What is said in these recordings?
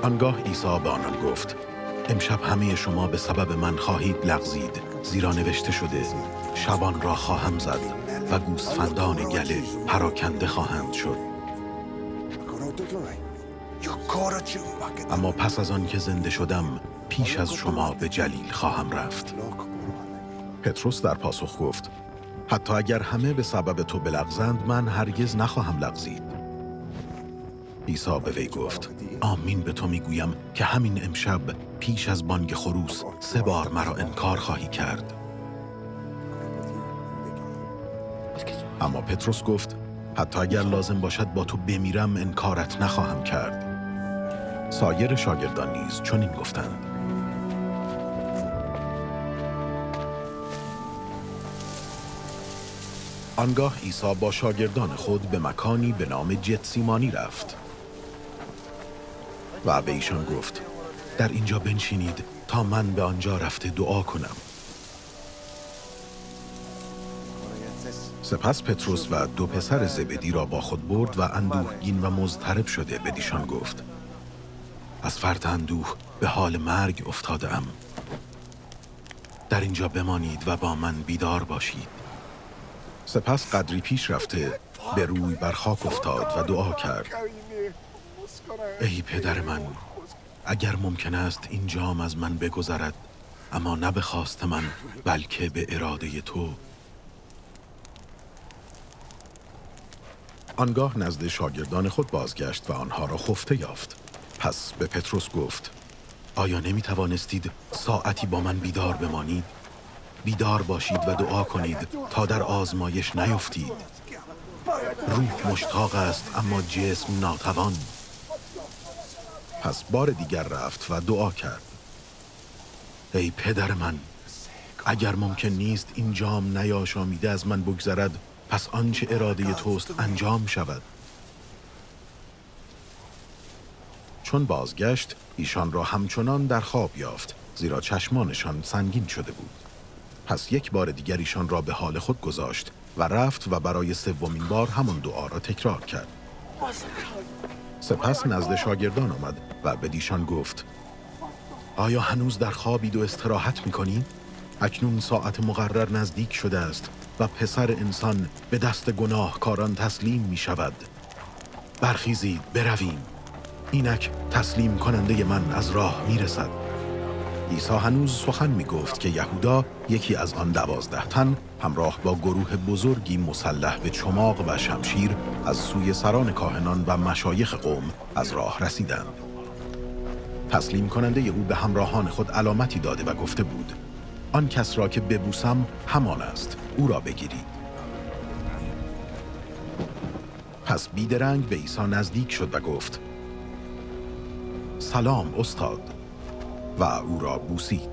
آنگاه عیسی به آنان گفت: امشب همه شما به سبب من خواهید لغزید، زیرا نوشته شده شبان را خواهم زد و گوسفندان گله پراکنده خواهند شد. اما پس از آن که زنده شدم پیش از شما به جلیل خواهم رفت. پتروس در پاسخ گفت: حتی اگر همه به سبب تو بلغزند من هرگز نخواهم لغزید. عیسی به وی گفت: آمین به تو میگویم که همین امشب پیش از بانگ خروس 3 بار مرا انکار خواهی کرد. اما پتروس گفت: حتی اگر لازم باشد با تو بمیرم انکارت نخواهم کرد. سایر شاگردان نیز چنین گفتند. آنگاه عیسی با شاگردان خود به مکانی به نام جتسیمانی رفت و به ایشان گفت: در اینجا بنشینید تا من به آنجا رفته دعا کنم. سپس پتروس و 2 پسر زبدی را با خود برد و اندوهگین و مضطرب شده بدیشان گفت: از فرط اندوه به حال مرگ افتاده‌ام. در اینجا بمانید و با من بیدار باشید. سپس قدری پیش رفته به روی بر خاک افتاد و دعا کرد: ای پدر من، اگر ممکن است این جام از من بگذرد، اما نه به خواست من بلکه به اراده تو. آنگاه نزد شاگردان خود بازگشت و آنها را خفته یافت. پس به پتروس گفت: آیا نمی توانستید ساعتی با من بیدار بمانید؟ بیدار باشید و دعا کنید تا در آزمایش نیفتید. روح مشتاق است اما جسم ناتوان. پس بار دیگر رفت و دعا کرد: ای پدر من، اگر ممکن نیست این جام نیاشامیده از من بگذرد، پس آنچه اراده توست انجام شود. چون بازگشت ایشان را همچنان در خواب یافت، زیرا چشمانشان سنگین شده بود. پس 1 بار دیگر ایشان را به حال خود گذاشت و رفت و برای 3مین بار همان دعا را تکرار کرد. سپس نزد شاگردان آمد و بدیشان گفت: آیا هنوز در خوابید و استراحت می‌کنید؟ اکنون ساعت مقرر نزدیک شده است و پسر انسان به دست گناهکاران تسلیم می‌شود. برخیزید برویم، اینک تسلیم کننده من از راه می‌رسد. عیسی هنوز سخن می‌گفت که یهودا، یکی از آن 12 تن، همراه با گروه بزرگی مسلح به چماق و شمشیر از سوی سران کاهنان و مشایخ قوم از راه رسیدند. تسلیم کننده او به همراهان خود علامتی داده و گفته بود: آن کس را که ببوسم همان است، او را بگیرید. پس بیدرنگ به عیسی نزدیک شد و گفت: سلام استاد، و او را بوسید.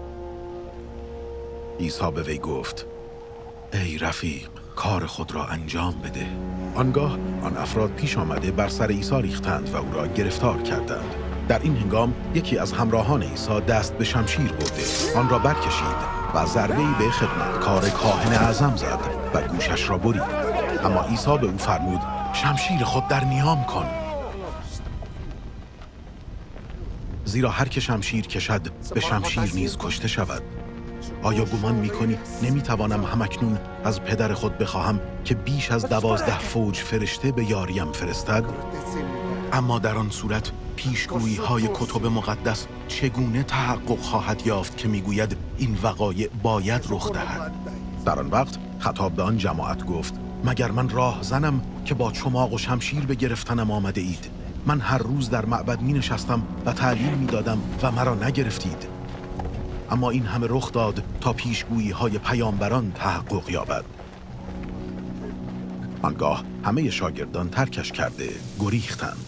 عیسی به وی گفت: ای رفیق، کار خود را انجام بده. آنگاه آن افراد پیش آمده بر سر عیسی ریختند و او را گرفتار کردند. در این هنگام یکی از همراهان عیسی دست به شمشیر برده آن را برکشید و ضربه‌ای به خدمتکار کاهن اعظم زد و گوشش را برید. اما عیسی به او فرمود: شمشیر خود در نیام کن، زیرا هر که شمشیر کشد به شمشیر نیز کشته شود. آیا گمان می‌کنی نمی‌توانم همکنون از پدر خود بخواهم که بیش از 12 فوج فرشته به یاریم فرستد؟ اما در آن صورت پیشگویی‌های کتب مقدس چگونه تحقق خواهد یافت که می‌گوید این وقایع باید رخ دهد؟ در آن وقت خطاب به آن جماعت گفت: مگر من راه زنم که با چماق و شمشیر به گرفتنم آمده اید؟ من هر روز در معبد می نشستم و تعلیم می دادم و مرا نگرفتید. اما این همه رخ داد تا پیشگویی های پیامبران تحقق یابد. آنگاه همه شاگردان ترکش کرده گریختند.